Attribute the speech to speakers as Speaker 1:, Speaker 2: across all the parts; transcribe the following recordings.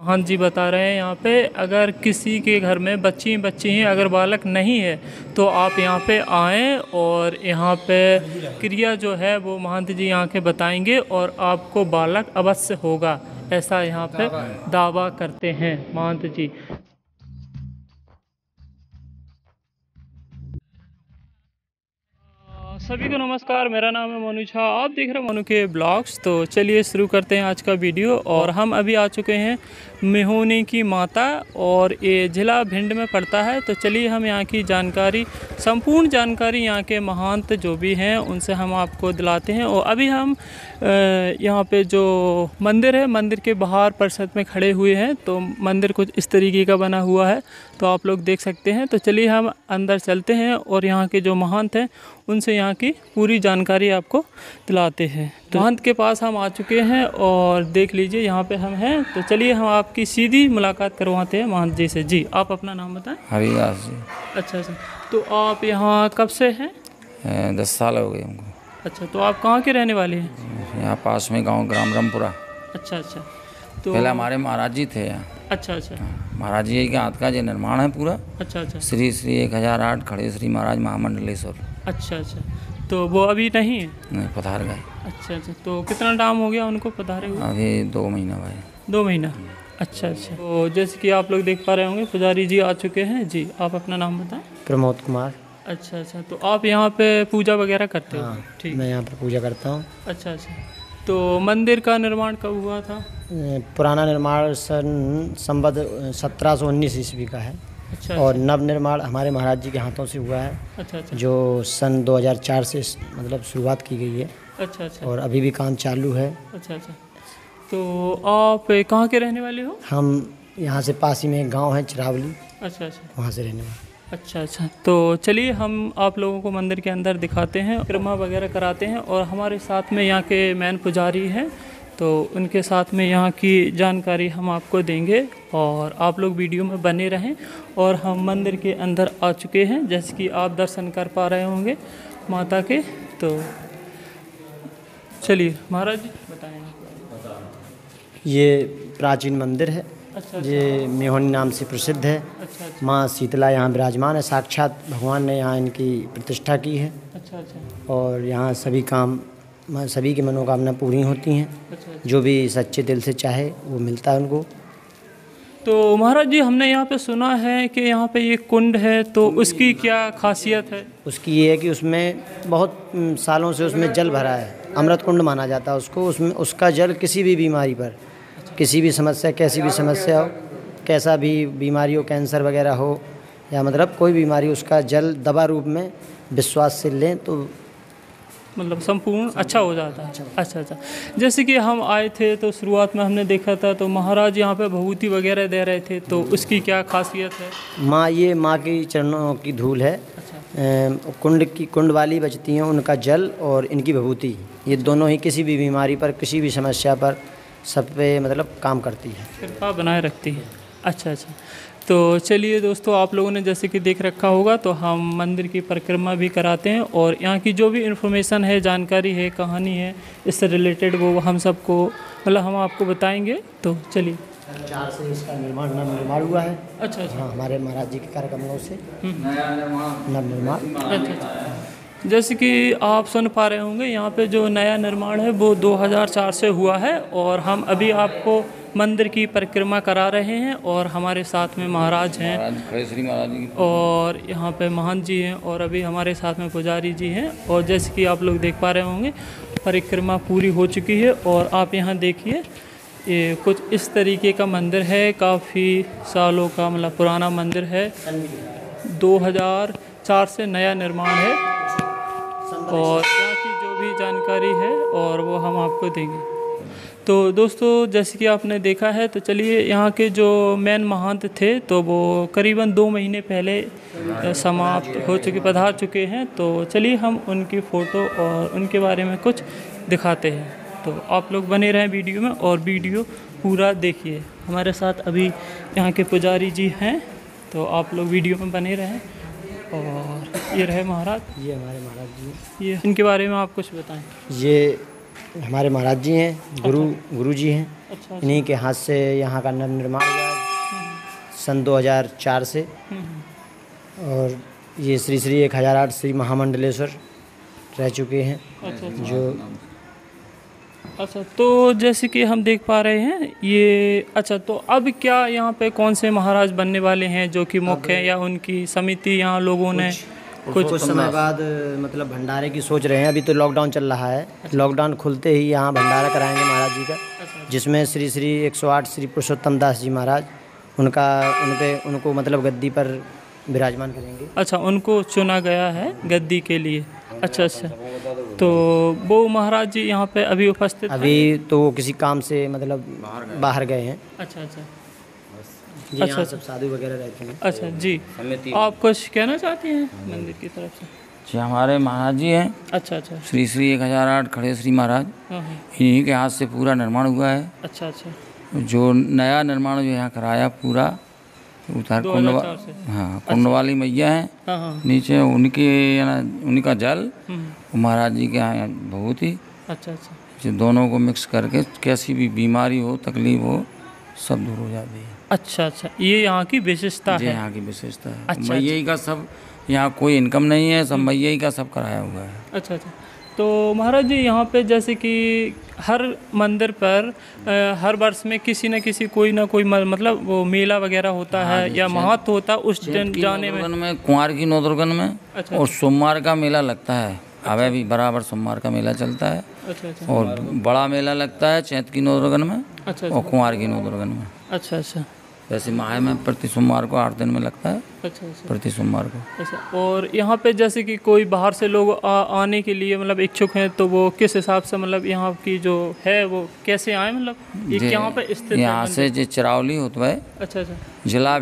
Speaker 1: हाँ जी, बता रहे हैं यहाँ पे अगर किसी के घर में बच्ची हैं, अगर बालक नहीं है तो आप यहाँ पे आएँ और यहाँ पे क्रिया जो है वो महंत जी यहाँ के बताएंगे और आपको बालक अवश्य होगा, ऐसा यहाँ पे दावा करते हैं महंत जी। सभी को नमस्कार, मेरा नाम है मनु झा, आप देख रहे हैं मनु के ब्लॉग्स। तो चलिए शुरू करते हैं आज का वीडियो। और हम अभी आ चुके हैं मेहोनी की माता और ये ज़िला भिंड में पड़ता है। तो चलिए हम यहाँ की जानकारी, संपूर्ण जानकारी यहाँ के महंत जो भी हैं उनसे हम आपको दिलाते हैं। और अभी हम यहाँ पे जो मंदिर है, मंदिर के बाहर परिषद में खड़े हुए हैं। तो मंदिर कुछ इस तरीके का बना हुआ है, तो आप लोग देख सकते हैं। तो चलिए हम अंदर चलते हैं और यहाँ के जो महंत हैं उनसे यहाँ की पूरी जानकारी आपको दिलाते हैं। तो महंत के पास हम आ चुके हैं और देख लीजिए यहाँ पे हम हैं। तो चलिए हम आपकी सीधी मुलाकात करवाते हैं महंत जी से। जी, आप अपना नाम बताएं।
Speaker 2: हरिदास जी।
Speaker 1: अच्छा, तो आप यहाँ कब से हैं?
Speaker 2: 10 साल हो गए हमको।
Speaker 1: अच्छा, तो आप कहाँ के रहने वाले हैं?
Speaker 2: यहाँ पास में गांव ग्राम रामपुरा।
Speaker 1: अच्छा, तो
Speaker 2: पहले हमारे महाराज जी थे यहाँ।
Speaker 1: अच्छा,
Speaker 2: महाराज जी के हाथ का जो निर्माण है पूरा।
Speaker 1: अच्छा,
Speaker 2: श्री श्री 1008 खड़े श्री महाराज महामंडलेश्वर।
Speaker 1: अच्छा, तो वो अभी नहीं है?
Speaker 2: नहीं, पधार गए।
Speaker 1: अच्छा, तो कितना टाइम हो गया उनको पधारे हुए?
Speaker 2: अभी 2 महीना भाई।
Speaker 1: 2 महीना। अच्छा, तो जैसे कि आप लोग देख पा रहे होंगे पुजारी जी आ चुके हैं। जी, आप अपना नाम बताएं।
Speaker 3: प्रमोद कुमार।
Speaker 1: अच्छा, तो आप यहाँ पे पूजा वगैरह करते हो?
Speaker 3: हाँ,
Speaker 1: ठीक,
Speaker 3: मैं यहाँ पर पूजा करता हूँ।
Speaker 1: अच्छा, तो मंदिर का निर्माण कब हुआ था?
Speaker 3: पुराना निर्माण संवत 1719 ईस्वी का है।
Speaker 1: अच्छा,
Speaker 3: और नव निर्माण हमारे महाराज जी के हाथों से हुआ है।
Speaker 1: अच्छा,
Speaker 3: जो सन 2004 से मतलब शुरुआत की गई है।
Speaker 1: अच्छा,
Speaker 3: और अभी भी काम चालू है।
Speaker 1: अच्छा, तो आप कहाँ के रहने वाले हो?
Speaker 3: हम यहाँ से पास ही में एक गाँव है चिरावली,
Speaker 1: अच्छा,
Speaker 3: वहाँ से रहने वाले।
Speaker 1: अच्छा, तो चलिए हम आप लोगों को मंदिर के अंदर दिखाते हैं, परिक्रमा वगैरह कराते हैं। और हमारे साथ में यहाँ के मेन पुजारी हैं, तो उनके साथ में यहाँ की जानकारी हम आपको देंगे और आप लोग वीडियो में बने रहें। और हम मंदिर के अंदर आ चुके हैं, जैसे कि आप दर्शन कर पा रहे होंगे माता के। तो चलिए महाराज जी बताएँ।
Speaker 3: ये प्राचीन मंदिर है।
Speaker 1: अच्छा,
Speaker 3: ये मेहोनी नाम से प्रसिद्ध है।
Speaker 1: अच्छा,
Speaker 3: माँ शीतला यहाँ विराजमान है, साक्षात भगवान ने यहाँ इनकी प्रतिष्ठा की है।
Speaker 1: अच्छा,
Speaker 3: और यहाँ सभी काम, सभी की मनोकामना पूरी होती हैं।
Speaker 1: अच्छा,
Speaker 3: जो भी सच्चे दिल से चाहे वो मिलता है उनको।
Speaker 1: तो महाराज जी हमने यहाँ पे सुना है कि यहाँ पे ये कुंड है, तो उसकी क्या खासियत है?
Speaker 3: उसकी ये है कि उसमें बहुत सालों से उसमें जल भरा है, अमृत कुंड माना जाता है उसको। उसमें उसका जल किसी भी बीमारी पर, किसी भी समस्या, कैसी भी समस्या हो, कैसा भी बीमारी हो, कैंसर वगैरह हो या मतलब कोई बीमारी, उसका जल दवा रूप में विश्वास से लें तो
Speaker 1: मतलब संपूर्ण अच्छा हो जाता है। अच्छा, जैसे कि हम आए थे तो शुरुआत में हमने देखा था तो महाराज यहाँ पे भभूति वगैरह दे रहे थे, तो उसकी क्या खासियत है?
Speaker 3: माँ, ये माँ की चरणों की धूल है। कुंड वाली बचती हैं, उनका जल और इनकी भभूति, ये दोनों ही किसी भी बीमारी पर, किसी भी समस्या पर, सब पे मतलब काम करती है,
Speaker 1: कृपा बनाए रखती है। अच्छा, तो चलिए दोस्तों, आप लोगों ने जैसे कि देख रखा होगा, तो हम मंदिर की परिक्रमा भी कराते हैं और यहाँ की जो भी इन्फॉर्मेशन है, जानकारी है, कहानी है, इससे रिलेटेड वो हम सबको मतलब हम आपको बताएंगे। तो चलिए।
Speaker 3: 4 से इसका नव निर्माण हुआ है।
Speaker 1: अच्छा,
Speaker 3: हाँ, हमारे महाराज जी के कार्यक्रमों से नव निर्माण।
Speaker 1: अच्छा, जैसे कि आप सुन पा रहे होंगे यहाँ पे जो नया निर्माण है वो 2004 से हुआ है। और हम अभी आपको मंदिर की परिक्रमा करा रहे हैं और हमारे साथ में महाराज हैं
Speaker 2: श्री महाराज जी
Speaker 1: और यहाँ पे महंत जी हैं और अभी हमारे साथ में पुजारी जी हैं। और जैसे कि आप लोग देख पा रहे होंगे परिक्रमा पूरी हो चुकी है। और आप यहाँ देखिए, ये कुछ इस तरीके का मंदिर है, काफ़ी सालों का मतलब पुराना मंदिर है, 2004 से नया निर्माण है। और यहाँ की जो भी जानकारी है और वो हम आपको देंगे। तो दोस्तों, जैसे कि आपने देखा है, तो चलिए यहाँ के जो मेन महंत थे तो वो करीबन 2 महीने पहले समाप्त हो चुके, पधार चुके हैं। तो चलिए हम उनकी फ़ोटो और उनके बारे में कुछ दिखाते हैं। तो आप लोग बने रहें वीडियो में और वीडियो पूरा देखिए। हमारे साथ अभी यहाँ के पुजारी जी हैं, तो आप लोग वीडियो में बने रहें। और ये रहे महाराज,
Speaker 3: ये हमारे महाराज जी।
Speaker 1: ये इनके बारे में आप कुछ बताएं।
Speaker 3: ये हमारे महाराज जी हैं, गुरु जी हैं।
Speaker 1: अच्छा
Speaker 3: इन्हीं के हाथ से यहाँ का निर्माण हुआ है सन 2004 से। और ये श्री श्री 1008 श्री महामंडलेश्वर रह चुके हैं।
Speaker 1: अच्छा
Speaker 3: जो
Speaker 1: अच्छा, तो जैसे कि हम देख पा रहे हैं ये, अच्छा तो अब क्या यहाँ पे कौन से महाराज बनने वाले हैं जो कि मुख्य हैं, या उनकी समिति यहाँ लोगों ने
Speaker 3: कुछ समय बाद मतलब भंडारे की सोच रहे हैं। अभी तो लॉकडाउन चल रहा है, लॉकडाउन खुलते ही यहाँ भंडारा कराएंगे महाराज जी का, जिसमें श्री श्री 108 श्री पुरुषोत्तम दास जी महाराज उनको मतलब गद्दी पर विराजमान करेंगे।
Speaker 1: अच्छा, उनको चुना गया है गद्दी के लिए। अच्छा अच्छा, तो वो महाराज जी यहाँ पे अभी उपस्थित हैं?
Speaker 3: अभी तो वो किसी काम से मतलब बाहर गए हैं।
Speaker 1: अच्छा अच्छा
Speaker 3: जी, यहाँ सब साधु वगैरह रहते हैं।
Speaker 1: अच्छा जी, आप कुछ कहना चाहते हैं मंदिर की तरफ से?
Speaker 2: जी हमारे महाराज जी हैं
Speaker 1: अच्छा अच्छा,
Speaker 2: श्री श्री 1008 खड़े श्री महाराज,
Speaker 1: हाँ हाँ,
Speaker 2: इन्हीं के हाथ से पूरा निर्माण हुआ है।
Speaker 1: अच्छा अच्छा,
Speaker 2: जो नया निर्माण जो यहाँ कराया पूरा उधर
Speaker 1: 2004 से।
Speaker 2: हाँ, कुंड वाली मैया हैं
Speaker 1: हाँ हाँ,
Speaker 2: नीचे, उनका जल महाराज जी के यहाँ बहुत ही
Speaker 1: अच्छा अच्छा,
Speaker 2: जो दोनों को मिक्स करके कैसी भी बीमारी हो तकलीफ हो सब दूर हो जाती है।
Speaker 1: अच्छा अच्छा, ये यहाँ की विशेषता
Speaker 2: जी
Speaker 1: है।
Speaker 2: यहाँ की विशेषता है।
Speaker 1: अच्छा,
Speaker 2: मैया ही का सब, यहाँ कोई इनकम नहीं है, सब मैया ही का सब कराया हुआ है।
Speaker 1: अच्छा अच्छा, तो महाराज जी यहाँ पे जैसे कि हर मंदिर पर हर वर्ष में किसी न किसी कोई ना कोई मतलब वो मेला वगैरह होता है या महत्व होता है उस दिन जाने में।
Speaker 2: कुंवार की नौदुर्गन में
Speaker 1: अच्छा,
Speaker 2: और सोमवार का मेला लगता है। अभी भी बराबर सोमवार का मेला चलता है।
Speaker 1: अच्छा अच्छा,
Speaker 2: और बड़ा मेला लगता है चैत की नौदुर्गन में
Speaker 1: अच्छा
Speaker 2: और कुंवार की नौदुर्गन में।
Speaker 1: अच्छा अच्छा,
Speaker 2: वैसे माह में प्रति सोमवार को 8 दिन में लगता है,
Speaker 1: अच्छा अच्छा,
Speaker 2: प्रति सोमवार को।
Speaker 1: अच्छा। और यहाँ पे जैसे कि कोई बाहर से लोग आने के लिए मतलब इच्छुक हैं, तो वो किस हिसाब से मतलब यहाँ की जो है वो कैसे आए, मतलब ये यहाँ पे स्थित है
Speaker 2: यहाँ से
Speaker 1: मंदिर?
Speaker 2: जो चिरावली होता है,
Speaker 1: अच्छा अच्छा,
Speaker 2: जिला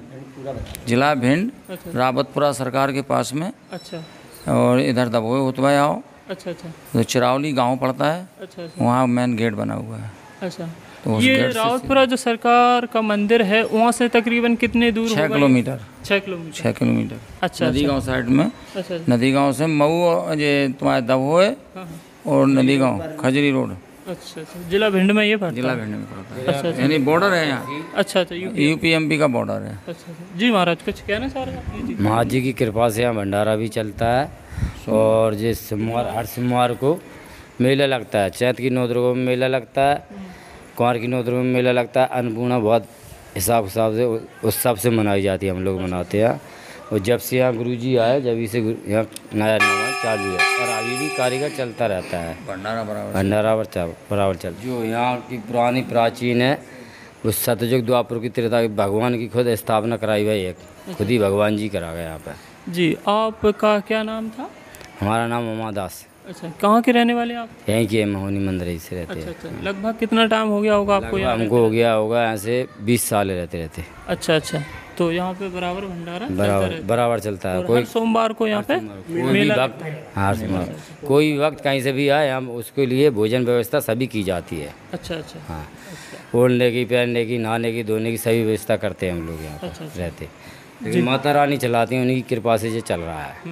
Speaker 2: भिंड
Speaker 1: अच्छा
Speaker 2: रावतपुरा सरकार के पास में,
Speaker 1: अच्छा
Speaker 2: और इधर दबोए होता है आओ
Speaker 1: अच्छा, अच्छा
Speaker 2: तो चिरावली गांव पड़ता है,
Speaker 1: अच्छा अच्छा,
Speaker 2: वहाँ मेन गेट बना हुआ है।
Speaker 1: अच्छा।
Speaker 2: तो उस
Speaker 1: ये
Speaker 2: गेट से
Speaker 1: रावतपुरा जो सरकार का मंदिर है वहाँ से तकरीबन कितने दूर
Speaker 2: 6
Speaker 1: होगा?
Speaker 2: Kilometre
Speaker 1: 6 kilometre.
Speaker 2: 6 किलोमीटर
Speaker 1: अच्छा
Speaker 2: नदी गांव साइड में।
Speaker 1: अच्छा
Speaker 2: नदी गांव से मऊ जे तुम्हारे दबोए
Speaker 1: हाँ हाँ,
Speaker 2: और नदी गांव खजरी रोड,
Speaker 1: अच्छा अच्छा, जिला भिंड में ये पड़ता
Speaker 2: जिला
Speaker 1: है?
Speaker 2: भिंड में पड़ता है।
Speaker 1: अच्छा अच्छा,
Speaker 2: यानी बॉर्डर है यहाँ,
Speaker 1: अच्छा अच्छा,
Speaker 2: यूपी एमपी का बॉर्डर है।
Speaker 1: अच्छा अच्छा जी। महाराज कुछ कहना चाह रहे हैं? जी
Speaker 4: महाराज जी की कृपा से यहाँ भंडारा भी चलता है, और जिस सोमवार हर सोमवार को मेला लगता है। चैत की नौदुर्गा में मेला लगता है, कुंवार की नौदुर्गा में मेला लगता है। अन्नपूर्णा बहुत हिसाब से उत्सव से मनाई जाती है, हम लोग मनाते हैं। और जब से यहाँ गुरु जी आए, जब से यहाँ नया निर्माण चालू है, और अभी भी कारीगर चलता रहता है।
Speaker 2: भंडारा
Speaker 4: बराबर चल जो यहाँ की पुरानी प्राचीन है, उस सतयुग द्वापर की त्रेता की भगवान की खुद स्थापना कराई हुई है, खुद ही भगवान जी करा गया यहाँ पे।
Speaker 1: जी, आपका क्या नाम था?
Speaker 4: हमारा नाम उमादास।
Speaker 1: अच्छा, कहाँ के रहने वाले आप?
Speaker 4: यहीं के महोनी मंदिर से रहते
Speaker 1: अच्छा
Speaker 4: हैं।
Speaker 1: अच्छा, लगभग कितना टाइम हो गया होगा आपको यहाँ?
Speaker 4: हमको हो गया होगा यहाँ से 20 साल रहते।
Speaker 1: अच्छा अच्छा, तो यहाँ पे बराबर भंडारा
Speaker 4: बराबर चलता है।
Speaker 1: और
Speaker 4: कोई
Speaker 1: हर सोमवार को यहाँ पे
Speaker 4: कोई भी
Speaker 1: मेला
Speaker 4: वक्त, हाँ कोई भी वक्त कहीं से भी आए, हम उसके लिए भोजन व्यवस्था सभी की जाती है।
Speaker 1: अच्छा अच्छा,
Speaker 4: हाँ, ओढ़ने की, पहनने की, नहाने की, धोने की सभी व्यवस्था करते हैं हम लोग यहाँ
Speaker 1: अच्छा,
Speaker 4: पर रहते। लेकिन माता रानी चलाती हैं, उन्हीं की कृपा से ये चल रहा है।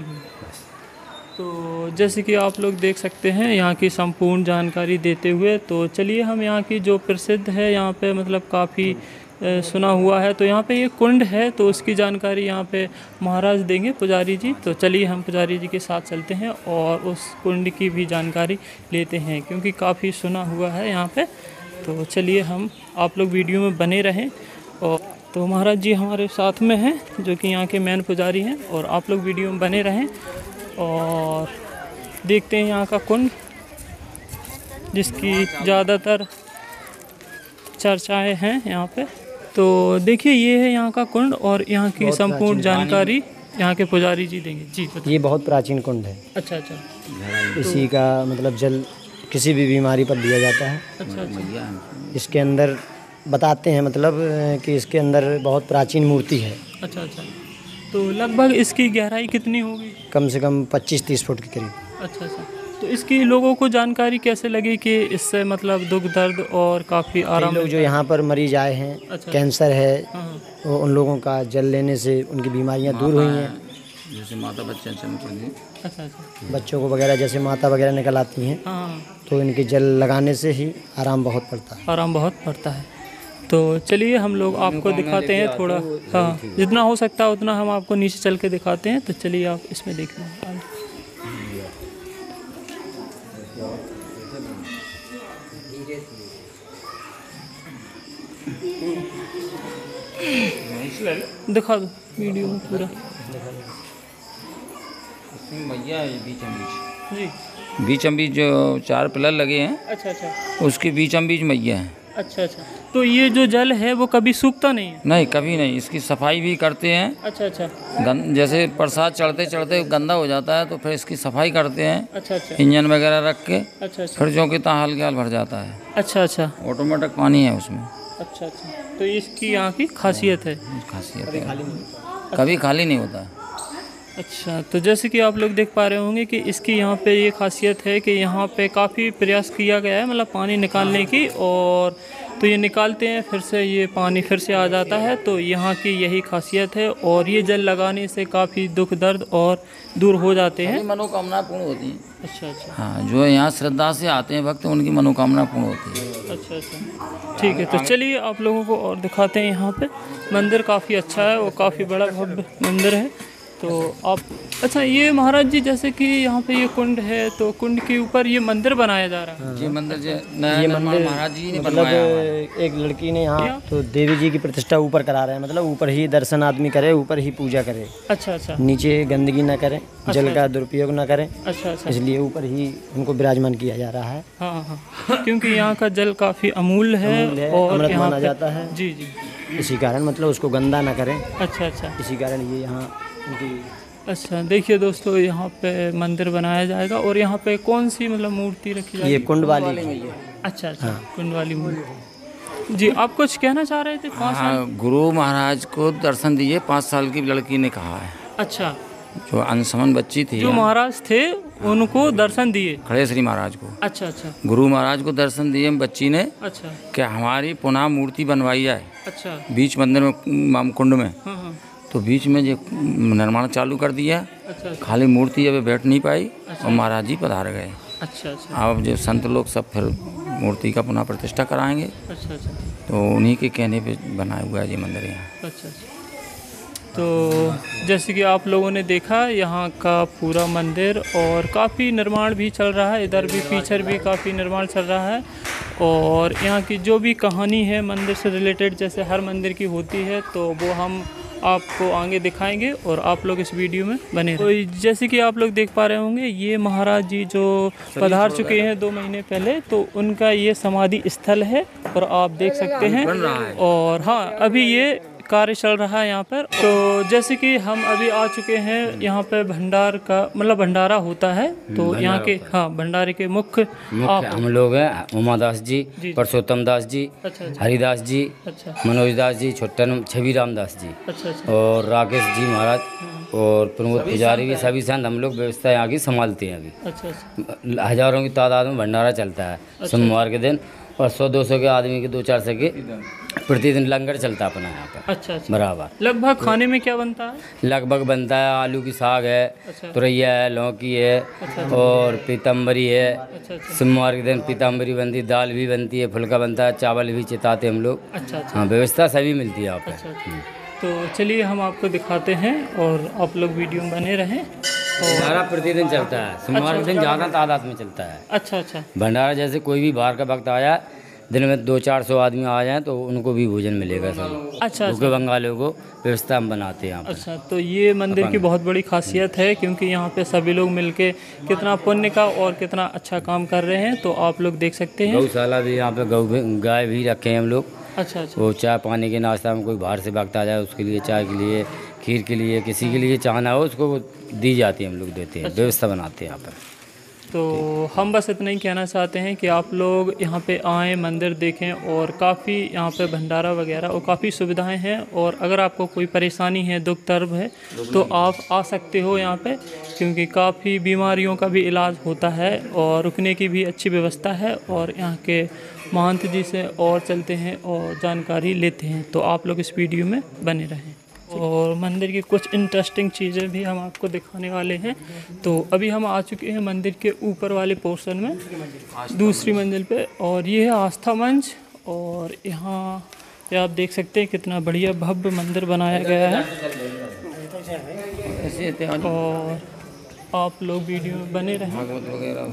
Speaker 1: तो जैसे कि आप लोग देख सकते हैं यहाँ की संपूर्ण जानकारी देते हुए, तो चलिए हम यहाँ की जो प्रसिद्ध है यहाँ पे मतलब काफ़ी सुना हुआ है, तो यहाँ पे ये कुंड है, तो उसकी जानकारी यहाँ पे महाराज देंगे, पुजारी जी। तो चलिए हम पुजारी जी के साथ चलते हैं और उस कुंड की भी जानकारी लेते हैं, क्योंकि काफ़ी सुना हुआ है यहाँ पे। तो चलिए हम आप लोग वीडियो में बने रहें। और तो महाराज जी हमारे साथ में हैं जो कि यहाँ के मेन पुजारी हैं, और आप लोग वीडियो में बने रहें और देखते हैं यहाँ का कुंड, जिसकी ज़्यादातर चर्चाएं हैं यहाँ पे। तो देखिए ये है यहाँ का कुंड, और यहाँ की संपूर्ण जानकारी यहाँ के पुजारी जी देंगे। जी बताइए।
Speaker 3: ये बहुत प्राचीन कुंड है।
Speaker 1: अच्छा अच्छा,
Speaker 3: इसी का मतलब जल किसी भी बीमारी पर दिया जाता है।
Speaker 1: अच्छा अच्छा,
Speaker 3: इसके अंदर बताते हैं मतलब कि इसके अंदर बहुत प्राचीन मूर्ति है।
Speaker 1: अच्छा अच्छा, तो लगभग इसकी गहराई कितनी होगी?
Speaker 3: कम से कम 25-30 फुट के करीब।
Speaker 1: अच्छा अच्छा, तो इसकी लोगों को जानकारी कैसे लगी कि इससे मतलब दुख दर्द और काफ़ी आराम?
Speaker 3: लोग जो यहाँ पर मरीज आए हैं,
Speaker 1: अच्छा,
Speaker 3: कैंसर है,
Speaker 1: हाँ
Speaker 3: वो उन लोगों का जल लेने से उनकी बीमारियाँ दूर हुई हैं।
Speaker 2: जैसे माता बच्चे जन्म कर दिए।
Speaker 1: अच्छा अच्छा।
Speaker 3: बच्चों को वगैरह जैसे माता वगैरह निकल आती हैं
Speaker 1: हाँ,
Speaker 3: तो इनके जल लगाने से ही आराम बहुत पड़ता है।
Speaker 1: आराम बहुत पड़ता है। तो चलिए हम लोग आपको दिखाते हैं थोड़ा, हाँ जितना हो सकता है उतना हम आपको नीचे चल के दिखाते हैं। तो चलिए आप इसमें देखिए। दिखा दो वीडियो में पूरा।
Speaker 2: भैया बीचम बीच,
Speaker 1: जी
Speaker 2: बीचम बीच जो 4 पिलर लगे हैं
Speaker 1: अच्छा अच्छा
Speaker 2: उसके बीचम बीच मैया है।
Speaker 1: अच्छा अच्छा। तो ये जो जल है वो कभी सूखता नहीं है?
Speaker 2: नहीं, कभी नहीं। इसकी सफाई भी करते हैं।
Speaker 1: अच्छा अच्छा
Speaker 2: जैसे प्रसाद चढ़ते चढ़ते गंदा हो जाता है तो फिर इसकी सफाई करते हैं,
Speaker 1: अच्छा अच्छा
Speaker 2: इंजन वगैरह रख के।
Speaker 1: अच्छा अच्छा
Speaker 2: फिर जो कि हल्के हाल भर जाता है।
Speaker 1: अच्छा अच्छा
Speaker 2: ऑटोमेटिक पानी है उसमें।
Speaker 1: अच्छा अच्छा। तो इसकी यहाँ की खासियत है।
Speaker 2: खासियत है, कभी खाली नहीं होता है।
Speaker 1: अच्छा, तो जैसे कि आप लोग देख पा रहे होंगे कि इसकी यहाँ पे ये खासियत है कि यहाँ पे काफ़ी प्रयास किया गया है मतलब पानी निकालने की, और तो ये निकालते हैं फिर से ये पानी फिर से आ जाता है। तो यहाँ की यही खासियत है, और ये जल लगाने से काफ़ी दुख दर्द और दूर हो जाते हैं।
Speaker 2: मनोकामना पूर्ण होती है।
Speaker 1: अच्छा अच्छा।
Speaker 2: हाँ, जो यहाँ श्रद्धा से आते हैं भक्त उनकी मनोकामना पूर्ण होती है।
Speaker 1: अच्छा अच्छा, ठीक है। तो चलिए आप लोगों को और दिखाते हैं। यहाँ पे मंदिर काफ़ी अच्छा है और काफ़ी बड़ा भव्य मंदिर है। तो आप, अच्छा ये महाराज जी जैसे कि यहाँ पे ये कुंड है, तो कुंड के ऊपर ये मंदिर बनाया जा रहा है।
Speaker 2: ये मंदिर
Speaker 3: ये
Speaker 2: मंदिर महाराज जी ने
Speaker 3: मतलब
Speaker 2: बनवाया।
Speaker 3: एक लड़की ने यहाँ तो देवी जी की प्रतिष्ठा ऊपर करा रहे हैं, मतलब ऊपर ही दर्शन आदमी करे, ऊपर ही पूजा करे।
Speaker 1: अच्छा अच्छा
Speaker 3: नीचे गंदगी ना करें, जल का दुरुपयोग ना करें,
Speaker 1: अच्छा अच्छा।
Speaker 3: इसलिए ऊपर ही उनको विराजमान किया जा रहा है।
Speaker 1: हाँ हाँ, क्योंकि यहाँ का जल काफ़ी अमूल्य है और
Speaker 3: अमृत
Speaker 1: यहाँ
Speaker 3: माना
Speaker 1: पे
Speaker 3: जाता है।
Speaker 1: जी जी।
Speaker 3: इसी कारण मतलब उसको गंदा ना करें,
Speaker 1: अच्छा अच्छा
Speaker 3: इसी कारण ये यहाँ उनकी।
Speaker 1: अच्छा, देखिए दोस्तों यहाँ पे मंदिर बनाया जाएगा, और यहाँ पे कौन सी मतलब मूर्ति रखी जाएगी?
Speaker 3: ये कुंड वाली।
Speaker 1: अच्छा अच्छा, कुंड वाली मूर्ति। जी आप कुछ कहना चाह रहे थे? 5 साल।
Speaker 2: हाँ, गुरु महाराज को दर्शन दिए 5 साल की लड़की ने कहा है।
Speaker 1: अच्छा,
Speaker 2: जो अनसमन बच्ची थी,
Speaker 1: जो महाराज थे उनको दर्शन दिए?
Speaker 2: खड़े श्री महाराज को।
Speaker 1: अच्छा अच्छा
Speaker 2: गुरु महाराज को दर्शन दिए बच्ची ने
Speaker 1: अच्छा
Speaker 2: कि हमारी पुनः मूर्ति बनवाई जाए
Speaker 1: अच्छा।
Speaker 2: बीच मंदिर में, कुंड में।
Speaker 1: हाँ हाँ।
Speaker 2: तो बीच में जो निर्माण चालू कर दिया,
Speaker 1: अच्छा अच्छा
Speaker 2: खाली मूर्ति अब बैठ नहीं पाई और महाराज जी पधार गए।
Speaker 1: अच्छा अच्छा
Speaker 2: अब जो संत लोग सब फिर मूर्ति का पुनः प्रतिष्ठा कराएंगे,
Speaker 1: अच्छा अच्छा
Speaker 2: तो उन्हीं के कहने पे बनाया हुआ है ये मंदिर यहाँ।
Speaker 1: अच्छा अच्छा। तो जैसे कि आप लोगों ने देखा यहाँ का पूरा मंदिर, और काफ़ी निर्माण भी चल रहा है, इधर भी पीछे भी काफ़ी निर्माण चल रहा है। और यहाँ की जो भी कहानी है मंदिर से रिलेटेड, जैसे हर मंदिर की होती है, तो वो हम आपको आगे दिखाएंगे, और आप लोग इस वीडियो में बने रहें। तो जैसे कि आप लोग देख पा रहे होंगे, ये महाराज जी जो पधार चुके हैं 2 महीने पहले, तो उनका ये समाधि स्थल है, और आप देख सकते हैं। और हाँ, अभी ये कार्य चल रहा है यहाँ पर। तो जैसे कि हम अभी आ चुके हैं यहाँ पे, भंडार का मतलब भंडारा होता है, तो यहाँ के हाँ भंडारे के मुख्य
Speaker 4: हम लोग हैं उमादास जी, परसोत्तम दास जी,
Speaker 1: अच्छा
Speaker 4: हरिदास जी,
Speaker 1: अच्छा
Speaker 4: मनोज दास जी, छोटन छवि राम दास जी,
Speaker 1: अच्छा अच्छा
Speaker 4: और राकेश जी महाराज और प्रमोद पुजारी भी, सभी संत हम लोग व्यवस्था यहाँ की संभालते हैं। अभी
Speaker 1: अच्छा अच्छा
Speaker 4: हजारों की तादाद में भंडारा चलता है सोमवार के दिन, और 100-200 के आदमी के 2-400 के प्रतिदिन लंगर चलता अपना यहाँ पर।
Speaker 1: अच्छा अच्छा।
Speaker 4: बराबर।
Speaker 1: लगभग खाने में क्या बनता है?
Speaker 4: लगभग बनता है आलू की साग है,
Speaker 1: अच्छा
Speaker 4: तुरैया है, लौकी है, और पीतम्बरी है।
Speaker 1: अच्छा अच्छा
Speaker 4: सोमवार के दिन पीतम्बरी बनती है, दाल भी बनती है, फुल्का बनता है, चावल भी चिताते हम लोग।
Speaker 1: अच्छा अच्छा
Speaker 4: हाँ, व्यवस्था सभी मिलती है यहाँ पर।
Speaker 1: अच्छा अच्छा। तो चलिए हम आपको दिखाते हैं, और आप लोग वीडियो में बने रहें।
Speaker 4: भंडारा प्रतिदिन चलता है, सोमवार के दिन ज़्यादा तादाद में चलता है
Speaker 1: अच्छा अच्छा
Speaker 4: भंडारा। जैसे कोई भी बाहर का वक्त आया, दिन में 200-400 आदमी आ जाएं तो उनको भी भोजन मिलेगा सब।
Speaker 1: अच्छा
Speaker 4: भूखे बंगालियों को व्यवस्था हम बनाते हैं यहाँ पर।
Speaker 1: अच्छा, तो ये मंदिर की बहुत बड़ी खासियत है, क्योंकि यहाँ पे सभी लोग मिलके कितना पुण्य का और कितना अच्छा काम कर रहे हैं। तो आप लोग देख सकते हैं,
Speaker 4: गौशाला भी यहाँ पे, गाय भी रखे हैं हम लोग।
Speaker 1: अच्छा अच्छा
Speaker 4: वो चाय पानी के नाश्ता में कोई बाहर से वक्त आ जाए, उसके लिए चाय के लिए, खीर के लिए, किसी के लिए चाहना हो उसको वो दी जाती है, हम लोग देते हैं। व्यवस्था बनाते हैं यहाँ पर।
Speaker 1: तो हम बस इतना ही कहना चाहते हैं कि आप लोग यहाँ पे आएँ, मंदिर देखें, और काफ़ी यहाँ पे भंडारा वगैरह और काफ़ी सुविधाएं हैं। और अगर आपको कोई परेशानी है, दुख दर्द है, तो आप आ सकते हो यहाँ पे, क्योंकि काफ़ी बीमारियों का भी इलाज होता है, और रुकने की भी अच्छी व्यवस्था है। और यहाँ के महंत जी से और चलते हैं और जानकारी लेते हैं। तो आप लोग इस वीडियो में बने रहें। और मंदिर की कुछ इंटरेस्टिंग चीज़ें भी हम आपको दिखाने वाले हैं। तो अभी हम आ चुके हैं मंदिर के ऊपर वाले पोर्शन में, दूसरी मंजिल पे, और ये है आस्था मंच। और यहाँ पे आप देख सकते हैं कितना बढ़िया भव्य मंदिर बनाया गया है। और आप लोग वीडियो में बने रहें।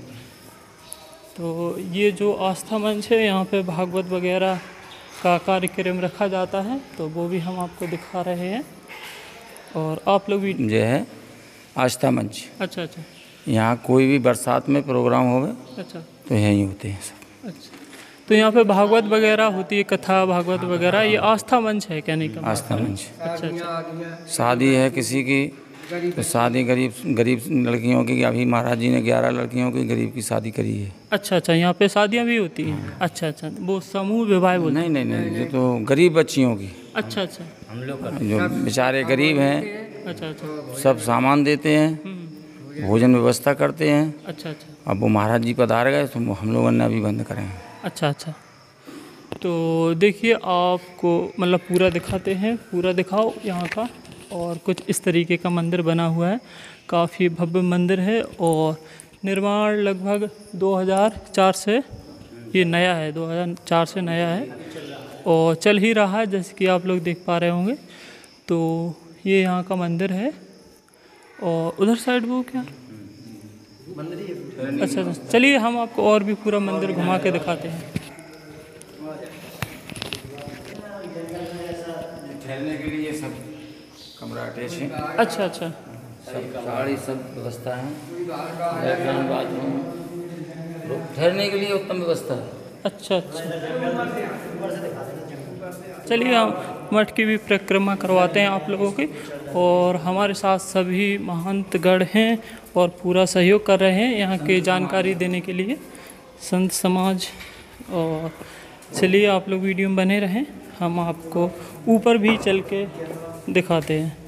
Speaker 1: तो ये जो आस्था मंच है, यहाँ पे भागवत वगैरह का कार्यक्रम रखा जाता है, तो वो भी हम आपको दिखा रहे हैं। और आप लोग भी
Speaker 2: जो है आस्था मंच,
Speaker 1: अच्छा अच्छा
Speaker 2: यहाँ कोई भी बरसात में प्रोग्राम होवे
Speaker 1: अच्छा
Speaker 2: तो यहीं होते हैं सब।
Speaker 1: अच्छा, तो यहाँ पे भागवत वगैरह होती है, कथा भागवत वगैरह, ये आस्था मंच है कहने का?
Speaker 2: आस्था मंच।
Speaker 1: अच्छा अच्छा
Speaker 2: शादी है किसी की तो शादी गरीब लड़कियों की, अभी महाराज जी ने 11 लड़कियों की गरीब की शादी करी है।
Speaker 1: अच्छा अच्छा, यहाँ पे शादियाँ भी होती हैं? अच्छा अच्छा, वो समूह विवाह बोलते हैं?
Speaker 2: नहीं, जो तो गरीब बच्चियों की,
Speaker 1: अच्छा अच्छा,
Speaker 4: हम लोग
Speaker 2: जो बेचारे गरीब हैं,
Speaker 1: अच्छा अच्छा,
Speaker 2: सब सामान देते हैं, भोजन व्यवस्था करते हैं।
Speaker 1: अच्छा अच्छा,
Speaker 2: अब वो महाराज जी पधार गए तो हम लोगों ने अभी बंद करें।
Speaker 1: अच्छा अच्छा। तो देखिए आपको मतलब पूरा दिखाते हैं, पूरा दिखाओ यहाँ का। और कुछ इस तरीके का मंदिर बना हुआ है, काफ़ी भव्य मंदिर है। और निर्माण लगभग 2004 से, ये नया है, 2004 से नया है और चल ही रहा है, जैसे कि आप लोग देख पा रहे होंगे। तो ये यहाँ का मंदिर है। और उधर साइड वो क्या अच्छा अच्छा, चलिए हम आपको और भी पूरा मंदिर घुमा के दिखाते हैं।
Speaker 2: ठहरने के लिए सब कमरा अटैच है।
Speaker 1: अच्छा अच्छा,
Speaker 2: सब सारी सब व्यवस्था है, लेटरिन बाथरूम, ठहरने के लिए उत्तम व्यवस्था है।
Speaker 1: अच्छा अच्छा, चलिए हम मठ की भी परिक्रमा करवाते हैं आप लोगों की। और हमारे साथ सभी महंतगण हैं और पूरा सहयोग कर रहे हैं यहाँ की जानकारी देने के लिए, संत समाज। और चलिए आप लोग वीडियो में बने रहें, हम आपको ऊपर भी चल के दिखाते हैं।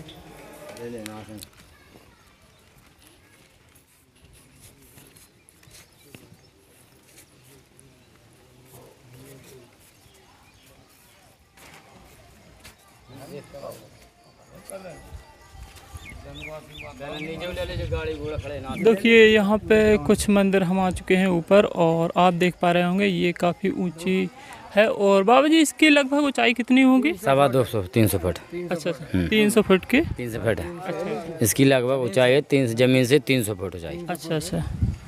Speaker 1: देखिए यहाँ पे कुछ मंदिर हम आ चुके हैं ऊपर, और आप देख पा रहे होंगे ये काफ़ी ऊंची है। और बाबा जी इसकी लगभग ऊंचाई कितनी होगी?
Speaker 4: 250-300 फुट।
Speaker 1: अच्छा अच्छा, 300 फुट की?
Speaker 4: 300 फुट है
Speaker 1: अच्छा
Speaker 4: इसकी लगभग ऊंचाई है, 300 जमीन से 300 फुट ऊंचाई।
Speaker 1: अच्छा अच्छा,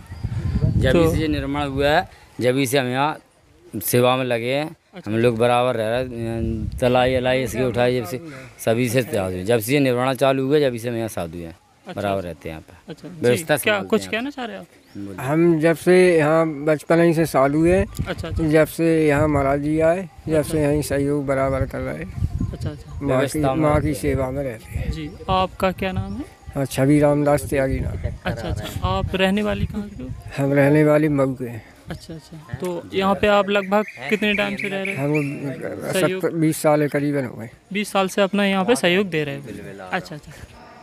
Speaker 4: जब से ये निर्माण हुआ है, जब से हम यहाँ सेवा में लगे हैं, हम लोग बराबर रह रहे हैं, तलाई अलाई इसकी उठाई, जब से सभी से साधु, जब से ये निर्माण चालू हुआ जब से हम यहाँ साधु हैं, बराबर रहते हैं यहाँ पे।
Speaker 1: अच्छा
Speaker 4: व्यवस्था
Speaker 1: जी, क्या कुछ कहना चाह रहे हैं आप?
Speaker 5: हम जब से यहाँ बचपन ही से साधु हैं,
Speaker 1: अच्छा अच्छा
Speaker 5: जब से यहाँ महाराज जी आए, जब से यहीं सहयोग बराबर कर रहे हैं,
Speaker 1: अच्छा अच्छा,
Speaker 5: माँ की सेवा में रहते हैं।
Speaker 1: जी आपका क्या नाम है?
Speaker 5: और छवि रामदास त्यागी नाम।
Speaker 1: अच्छा अच्छा, आप रहने वाली कहाँ के हो?
Speaker 5: हम रहने वाली मऊ के हैं।
Speaker 1: अच्छा अच्छा, तो यहाँ पे आप लगभग कितने टाइम से रह रहे हैं?
Speaker 5: हम 20 साल करीबन हो गए।
Speaker 1: 20 साल से अपना यहाँ पे सहयोग दे रहे हैं। अच्छा अच्छा,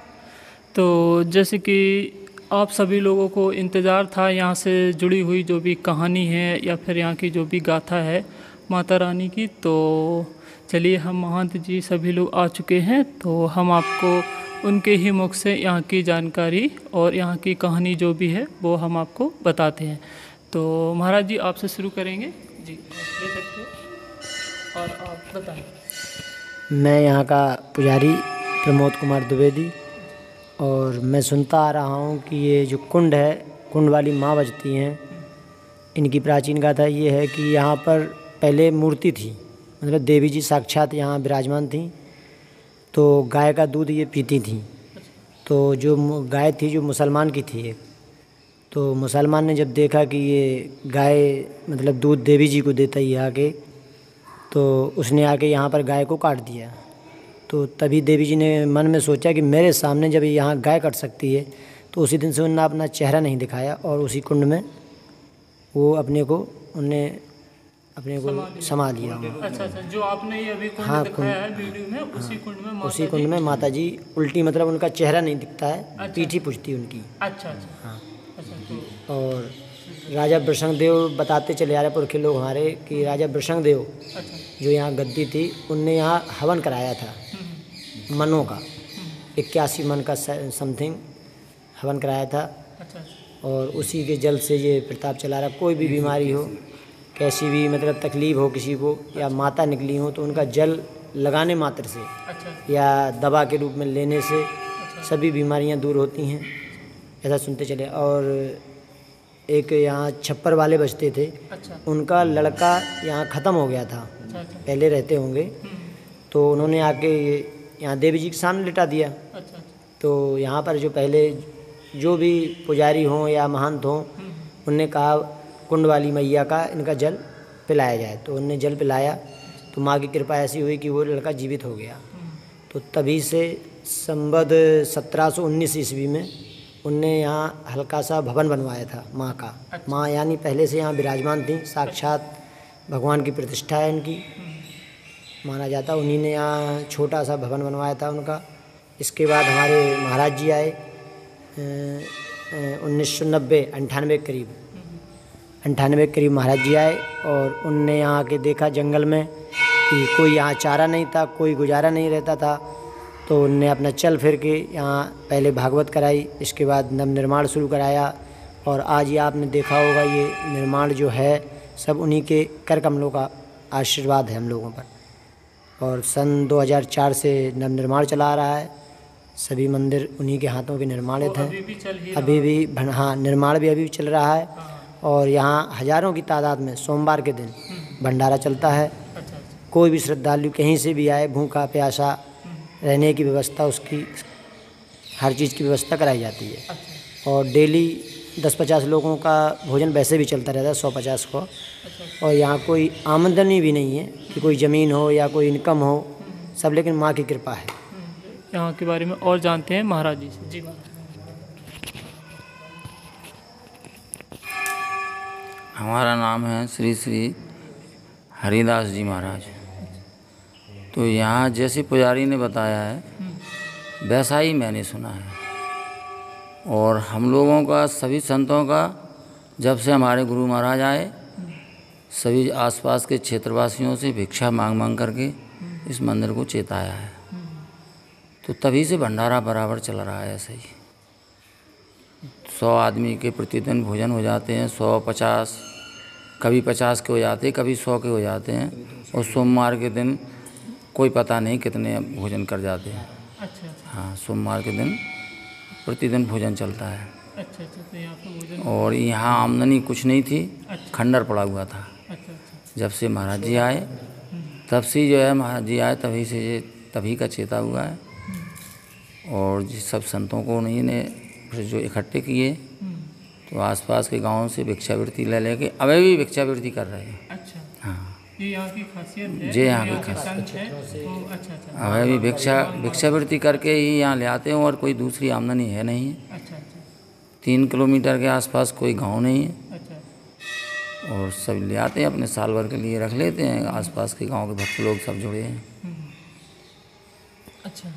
Speaker 1: तो जैसे कि आप सभी लोगों को इंतज़ार था यहाँ से जुड़ी हुई जो भी कहानी है या फिर यहाँ की जो भी गाथा है माता रानी की, तो चलिए हम महंत जी सभी लोग आ चुके हैं, तो हम आपको उनके ही मुख से यहाँ की जानकारी और यहाँ की कहानी जो भी है वो हम आपको बताते हैं। तो महाराज जी आपसे शुरू करेंगे जी, ले सकते हो और आप बताएं।
Speaker 3: मैं यहाँ का पुजारी प्रमोद कुमार द्विवेदी, और मैं सुनता आ रहा हूँ कि ये जो कुंड है, कुंड वाली माँ बजती हैं, इनकी प्राचीन गाथा ये है कि यहाँ पर पहले मूर्ति थी, मतलब देवी जी साक्षात यहाँ विराजमान थी। तो गाय का दूध ये पीती थी। तो जो गाय थी जो मुसलमान की थी, तो मुसलमान ने जब देखा कि ये गाय मतलब दूध देवी जी को देता ही आके, तो उसने आके यहाँ पर गाय को काट दिया। तो तभी देवी जी ने मन में सोचा कि मेरे सामने जब यहाँ गाय कट सकती है, तो उसी दिन से उन्होंने अपना चेहरा नहीं दिखाया और उसी कुंड में वो अपने को समा लिया।
Speaker 1: अच्छा अच्छा, जो आपने ये अभी कुंड दिखाया है वीडियो में, उसी कुंड में
Speaker 3: माता जी उल्टी, मतलब उनका चेहरा नहीं दिखता है, पीठी पुछती उनकी।
Speaker 1: अच्छा अच्छा, हाँ अच्छा।
Speaker 3: और राजा वृषंगदेव बताते चले आ रहे पुरखे लोग हमारे कि राजा वृषंगदेव जो यहाँ गद्दी थी, उनने यहाँ हवन कराया था। मनों का 81 मन का समथिंग हवन कराया था।
Speaker 1: अच्छा
Speaker 3: और उसी के जल से ये प्रताप चला रहा। कोई भी बीमारी हो, कैसी भी मतलब तकलीफ़ हो किसी को, या माता निकली हो, तो उनका जल लगाने मात्र से
Speaker 1: अच्छा
Speaker 3: या दवा के रूप में लेने से सभी बीमारियां दूर होती हैं, ऐसा सुनते चले। और एक यहाँ छप्पर वाले बचते थे,
Speaker 1: अच्छा
Speaker 3: उनका लड़का यहाँ ख़त्म हो गया था,
Speaker 1: अच्छा अच्छा
Speaker 3: पहले रहते होंगे, तो उन्होंने आके यहाँ देवी जी के सामने लिटा दिया।
Speaker 1: अच्छा
Speaker 3: तो यहाँ पर जो पहले जो भी पुजारी हों या महंत हों, उनने कहा कुंड वाली मैया का इनका जल पिलाया जाए। तो उनने जल पिलाया, तो माँ की कृपा ऐसी हुई कि वो लड़का जीवित हो गया। तो तभी से संवत 1719 ईस्वी में उनने यहाँ हल्का सा भवन बनवाया था माँ का। माँ यानी पहले से यहाँ विराजमान थी, साक्षात भगवान की प्रतिष्ठा है इनकी, माना जाता। उन्हीं ने यहाँ छोटा सा भवन बनवाया था उनका। इसके बाद हमारे महाराज जी आए 1990 98 करीब 98 करीब महाराज जी आए, और उनने यहाँ आके देखा जंगल में कि कोई यहाँ चारा नहीं था, कोई गुजारा नहीं रहता था। तो उनने अपना चल फिर के यहाँ पहले भागवत कराई, इसके बाद नव निर्माण शुरू कराया। और आज ये आपने देखा होगा, ये निर्माण जो है सब उन्हीं के कर कमलों का आशीर्वाद है हम लोगों पर। और सन 2004 से नव निर्माण चला आ रहा है। सभी मंदिर उन्हीं के हाथों के निर्माणित हैं।
Speaker 1: अभी भी चल ही
Speaker 3: अभी भी हाँ, निर्माण भी अभी भी चल रहा है। और यहाँ हज़ारों की तादाद में सोमवार के दिन भंडारा चलता है।
Speaker 1: अच्छा
Speaker 3: कोई भी श्रद्धालु कहीं से भी आए, भूखा प्यासा, रहने की व्यवस्था, उसकी हर चीज़ की व्यवस्था कराई जाती है।
Speaker 1: अच्छा
Speaker 3: और डेली 10-50 लोगों का भोजन वैसे भी चलता रहता है, 100-50 को। और यहाँ कोई आमदनी भी नहीं है कि कोई ज़मीन हो या कोई इनकम हो, सब लेकिन माँ की कृपा है।
Speaker 1: यहाँ के बारे में और जानते हैं महाराज जी से। जी महाराज।
Speaker 2: हमारा नाम है श्री श्री हरिदास जी महाराज। तो यहाँ जैसे पुजारी ने बताया है वैसा ही मैंने सुना है। और हम लोगों का, सभी संतों का, जब से हमारे गुरु महाराज आए, सभी आसपास के क्षेत्रवासियों से भिक्षा मांग मांग करके इस मंदिर को चेताया है। तो तभी से भंडारा बराबर चल रहा है ऐसे ही। 100 आदमी के प्रतिदिन भोजन हो जाते हैं, 150, कभी 50 के हो जाते हैं, कभी 100 के हो जाते हैं। और सोमवार के दिन कोई पता नहीं कितने भोजन कर जाते हैं।
Speaker 1: अच्छा
Speaker 2: हाँ, सोमवार के दिन प्रतिदिन भोजन चलता है।
Speaker 1: अच्छा अच्छा। तो यहाँ पे भोजन।
Speaker 2: और यहाँ आमदनी कुछ नहीं थी,
Speaker 1: अच्छा
Speaker 2: खंडर पड़ा हुआ था।
Speaker 1: अच्छा अच्छा।
Speaker 2: जब से महाराज जी आए, तब से जो है महाराज जी आए तभी से ये तभी का चेता हुआ है। और जिस सब संतों को उन्हीं ने फिर जो इकट्ठे किए, तो आसपास के गांवों से भिक्षावृत्ति ले लेके अभी भी भिक्षावृत्ति कर रहे हैं।
Speaker 1: अच्छा,
Speaker 2: हाँ,
Speaker 1: ये यहाँ की खासियत है।
Speaker 2: जी यहाँ की
Speaker 1: के
Speaker 2: खासियत
Speaker 1: संत हैं, तो अच्छा अच्छा
Speaker 2: अभी भी भिक्षावृत्ति करके ही यहाँ ले आते हैं। और कोई दूसरी आमदनी है नहीं है।
Speaker 1: अच्छा अच्छा
Speaker 2: 3 किलोमीटर के आसपास कोई गांव नहीं है।
Speaker 1: अच्छा।
Speaker 2: और सब ले आते हैं, अपने साल भर के लिए रख लेते हैं। आसपास के गांव के भक्त लोग सब जुड़े हैं।
Speaker 1: अच्छा,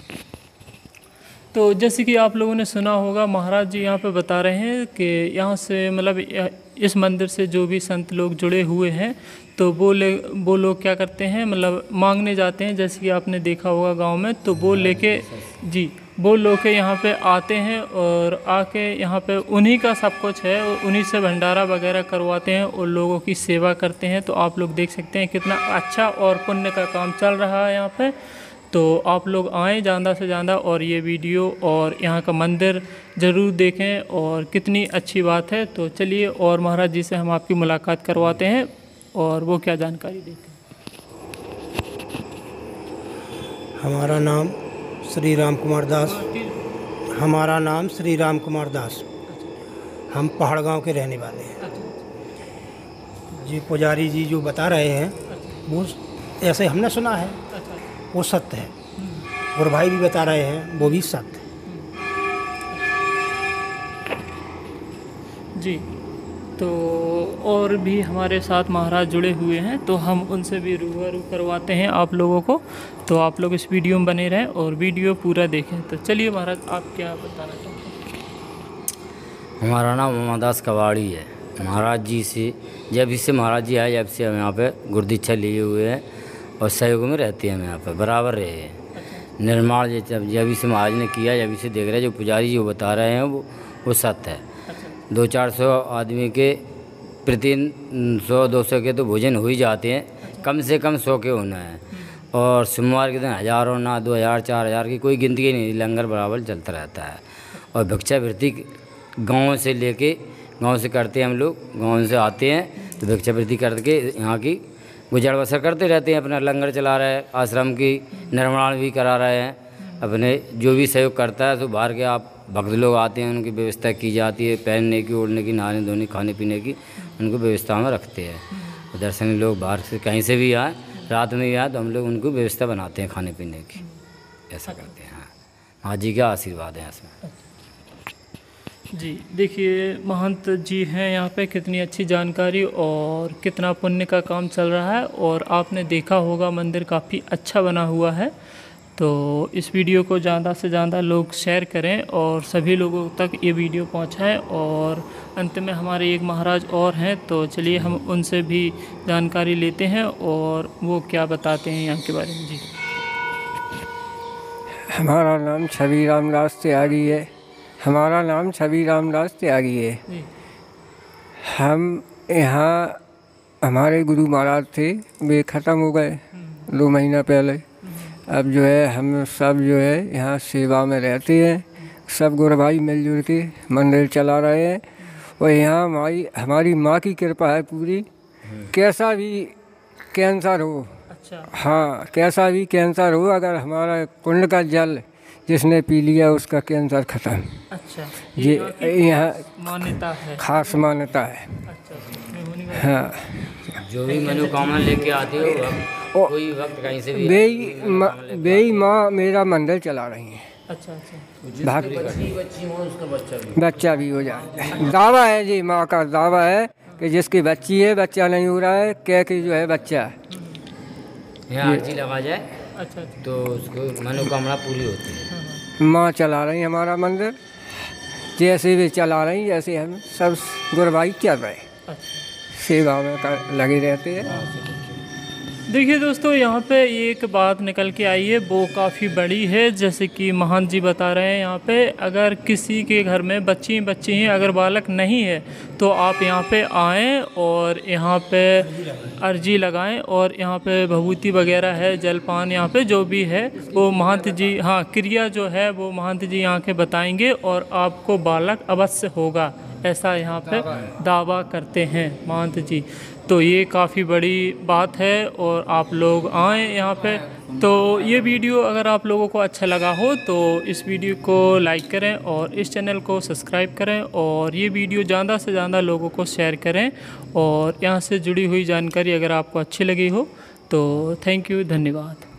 Speaker 1: तो जैसे कि आप लोगों ने सुना होगा, महाराज जी यहाँ पे बता रहे हैं कि यहाँ से मतलब इस मंदिर से जो भी संत लोग जुड़े हुए हैं, तो वो लोग क्या करते हैं, मतलब मांगने जाते हैं। जैसे कि आपने देखा होगा गांव में, तो वो लेके वो लोग के यहाँ पे आते हैं और आके यहाँ पे उन्हीं का सब कुछ है, और उन्हीं से भंडारा वगैरह करवाते हैं और लोगों की सेवा करते हैं। तो आप लोग देख सकते हैं कितना अच्छा और पुण्य का काम चल रहा है यहाँ पे। तो आप लोग आएँ ज़्यादा से ज़्यादा, और ये वीडियो और यहाँ का मंदिर ज़रूर देखें, और कितनी अच्छी बात है। तो चलिए और महाराज जी से हम आपकी मुलाकात करवाते हैं और वो क्या जानकारी देते हैं।
Speaker 6: हमारा नाम श्री राम कुमार दास। हमारा नाम श्री राम कुमार दास। हम पहाड़ गांव के रहने वाले हैं। जी पुजारी जी जो बता रहे हैं वो ऐसे हमने सुना है, वो सत्य है। और भाई भी बता रहे हैं वो भी सत्य है।
Speaker 1: जी, तो और भी हमारे साथ महाराज जुड़े हुए हैं, तो हम उनसे भी रूबरू करवाते हैं आप लोगों को। तो आप लोग इस वीडियो में बने रहें और वीडियो पूरा देखें। तो चलिए महाराज, आप क्या बताना चाहते हैं।
Speaker 4: हमारा नाम उमादास कवाड़ी है। महाराज जी से जब से महाराज जी आए, जब से हम यहाँ पे गुरदीक्षा लिए हुए हैं और सहयोग में रहते हैं। हम यहाँ पे बराबर रहे हैं। निर्माण जब से महाराज ने किया, जब से देख रहे हैं, जो पुजारी जो बता रहे हैं वो सत्य है। 200-400 आदमी के प्रति 100-200 के तो भोजन हो ही जाते हैं, कम से कम 100 के होना है। और सोमवार के दिन हज़ारों ना 2000-4000 की कोई गिनती नहीं, लंगर बराबर चलता रहता है। और भिक्षावृत्ति गाँव से लेके, गांव से करते हैं हम लोग, गांव से आते हैं तो भिक्षावृत्ति करके यहाँ की गुजर बसर करते रहते हैं। अपना लंगर चला रहे हैं, आश्रम की निर्माण भी करा रहे हैं। अपने जो भी सहयोग करता है तो बाहर के आप भक्त लोग आते हैं, उनकी व्यवस्था की जाती है, पहनने की, ओढ़ने की, नहाने धोने, खाने पीने की, उनको व्यवस्था में रखते हैं। दर्शनी लोग बाहर से कहीं से भी आए, रात में भी आए तो हम लोग उनको व्यवस्था बनाते हैं खाने पीने की, ऐसा करते हैं। हाँ जी, का आशीर्वाद है इसमें।
Speaker 1: जी देखिए, महंत जी हैं यहाँ पे, कितनी अच्छी जानकारी और कितना पुण्य का काम चल रहा है। और आपने देखा होगा मंदिर काफ़ी अच्छा बना हुआ है। तो इस वीडियो को ज़्यादा से ज़्यादा लोग शेयर करें और सभी लोगों तक ये वीडियो पहुँचाएं। और अंत में हमारे एक महाराज और हैं, तो चलिए हम उनसे भी जानकारी लेते हैं और वो क्या बताते हैं यहाँ के बारे में। जी,
Speaker 5: हमारा नाम छवि रामदास त्यागी है। हमारा नाम छवि रामदास त्यागी है। हम यहाँ, हमारे गुरु महाराज थे, वे ख़त्म हो गए 2 महीना पहले। अब जो है हम सब जो है यहाँ सेवा में रहते हैं, सब गुरु भाई मिलजुल के मंदिर चला रहे हैं। और यहाँ हमारी माँ की कृपा है पूरी। कैसा भी कैंसर हो,
Speaker 1: अच्छा,
Speaker 5: हाँ, कैसा भी कैंसर हो, अगर हमारा कुंड का जल जिसने पी लिया उसका कैंसर खत्म।
Speaker 1: अच्छा,
Speaker 5: ये यहाँ
Speaker 1: मान्यता है,
Speaker 5: खास मान्यता है।
Speaker 1: अच्छा,
Speaker 5: हाँ,
Speaker 4: जो भी मनोकामना लेके आते हो, कोई वक्त कहीं से भी
Speaker 5: बेई माँ मेरा मंदिर चला रही हैं।
Speaker 1: अच्छा,
Speaker 5: बच्चा भी हो जाए, दावा है जी, माँ का दावा है कि जिसकी बच्ची है, बच्चा नहीं हो रहा है, कह के जो है बच्चा
Speaker 4: यहाँ अर्जी लगा जाए,
Speaker 1: अच्छा,
Speaker 4: तो उसको मनोकामना पूरी होती है।
Speaker 5: माँ चला रही हमारा मंदिर, जैसे भी चला रही, जैसे हम सब गुरबाई चल रहे, सेवा में लगे रहते हैं।
Speaker 1: देखिए दोस्तों, यहाँ पे एक बात निकल के आई है, वो काफ़ी बड़ी है। जैसे कि महंत जी बता रहे हैं, यहाँ पे अगर किसी के घर में बच्ची हैं, अगर बालक नहीं है, तो आप यहाँ पे आएँ और यहाँ पे अर्जी लगाएं। और यहाँ पे भभूति वगैरह है, जलपान यहाँ पे जो भी है वो महंत जी, हाँ, क्रिया जो है वो महंत जी यहाँ के बताएंगे और आपको बालक अवश्य होगा, ऐसा यहाँ पे दावा करते हैं महंत जी। तो ये काफ़ी बड़ी बात है और आप लोग आएँ यहाँ पे। तो ये वीडियो अगर आप लोगों को अच्छा लगा हो तो इस वीडियो को लाइक करें और इस चैनल को सब्सक्राइब करें और ये वीडियो ज़्यादा से ज़्यादा लोगों को शेयर करें। और यहाँ से जुड़ी हुई जानकारी अगर आपको अच्छी लगी हो तो थैंक यू, धन्यवाद।